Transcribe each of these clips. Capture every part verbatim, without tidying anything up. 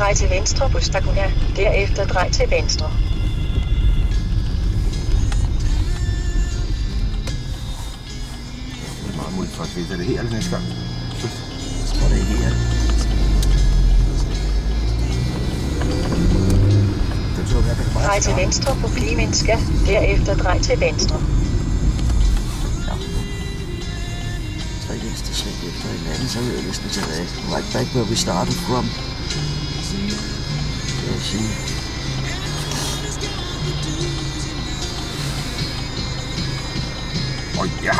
Drej til venstre på Staguna, derefter drej til venstre. Det er meget multitrafik. Er det her eller næste gang? Jeg tror, det er her. Drej til venstre på Klimenska, derefter drej til venstre. Ja. Tre næste sving efter hinanden, så er vi næsten tilbage. Right back where we started from. Det vil sige. Åh oh, ja!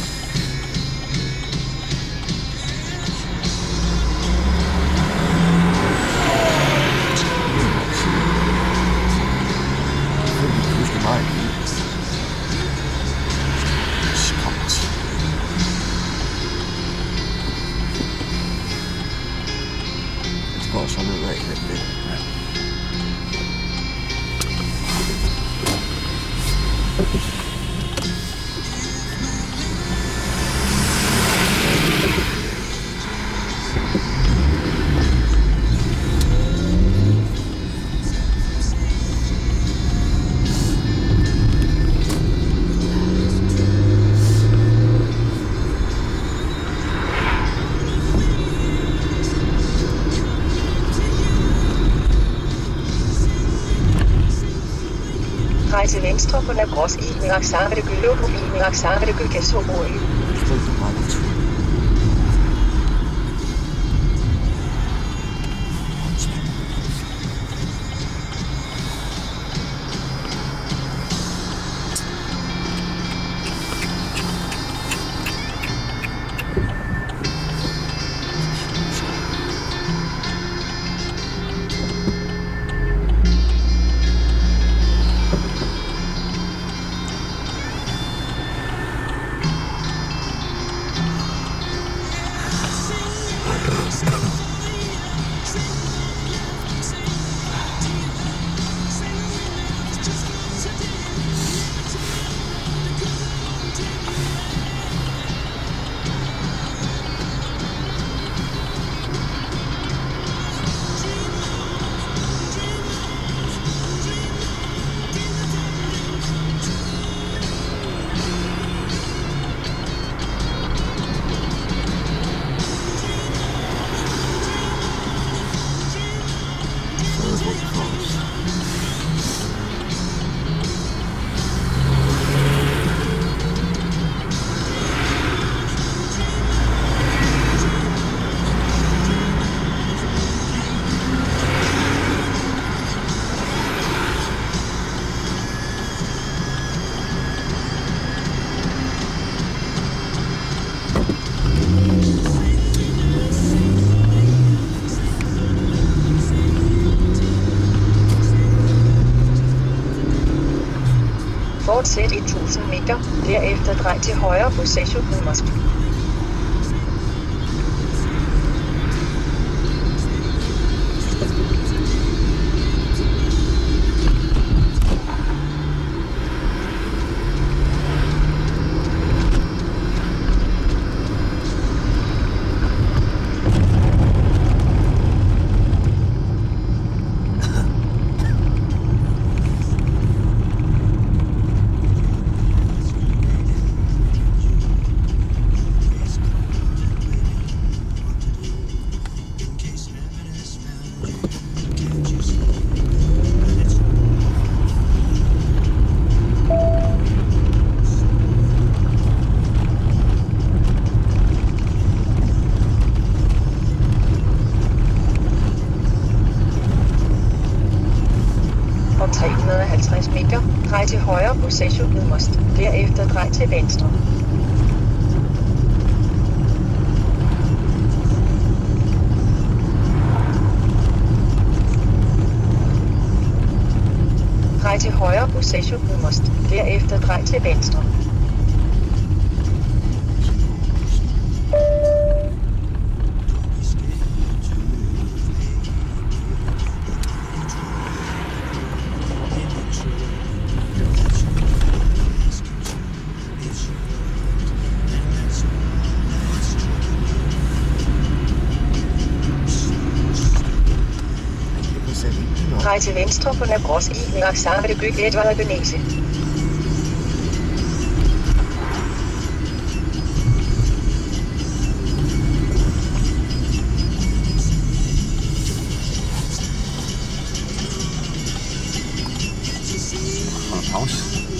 Og så nedad i den lidt. Ja. Drej til venstre på Navroski, Miraksavere Gylobobi, Miraksavere Gykesoboi. Fortsæt i tusind meter, derefter drej til højre på Sesjokudmosk. tre hundrede og halvtreds meter, drej til højre på Sesjokudmosk, derefter drej til venstre. Drej til højre på Sesjokudmosk, derefter drej til venstre. Drej til venstre på Nabros i Miraxar ved Gyg Edvard Benese. Hold pause.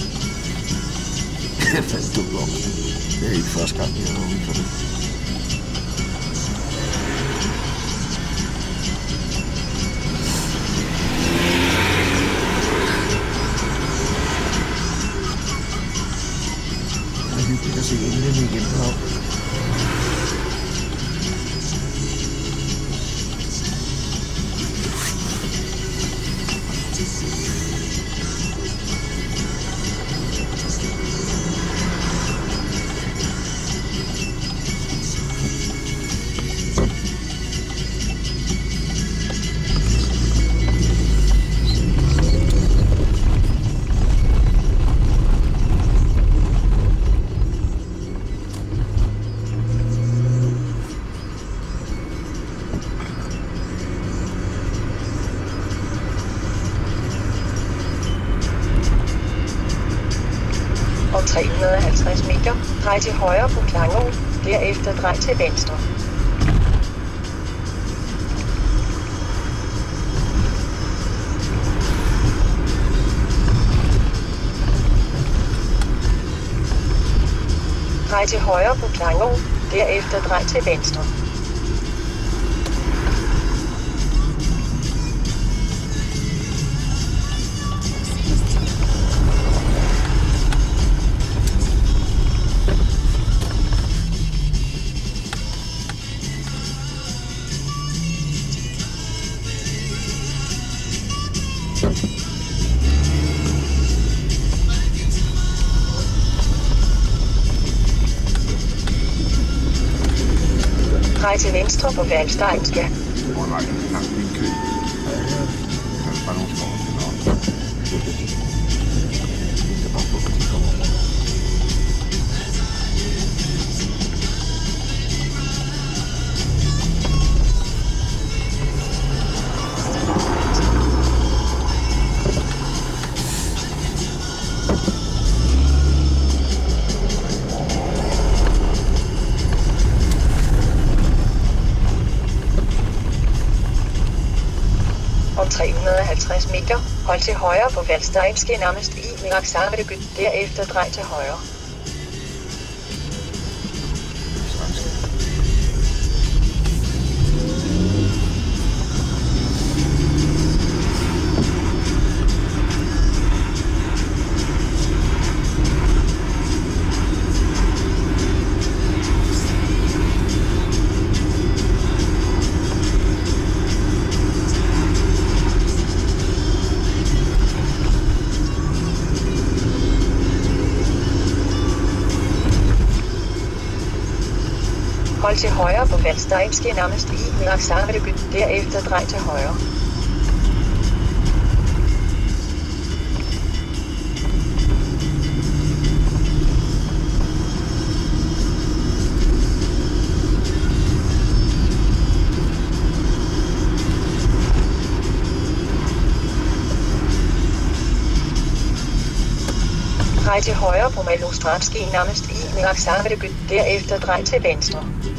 Jeg fandt dumt om. Det er ikke første gang, jeg er ude for det. Det er hyggeligt at se englen igen deroppe. Om tre hundrede og halvtreds meter, drej til højre på Klangåen, derefter drej til venstre. Drej til højre på Klangåen, derefter drej til venstre. Drej til venstre på Valsteinska. Hvor var det langt min kø? Der er bare nogle små. Det er bare på, at de kommer over. Om tre hundrede og halvtreds meter, hold til højre på Valsteinske nærmest i Miraxar ved Gyg, derefter drej til højre. Hold til højre på Valsteinske nærmest i Miraxar ved Gyg, derefter drej til højre. Drej til højre på Malostratski nærmest i Miraxar ved Gyg, derefter drej til venstre.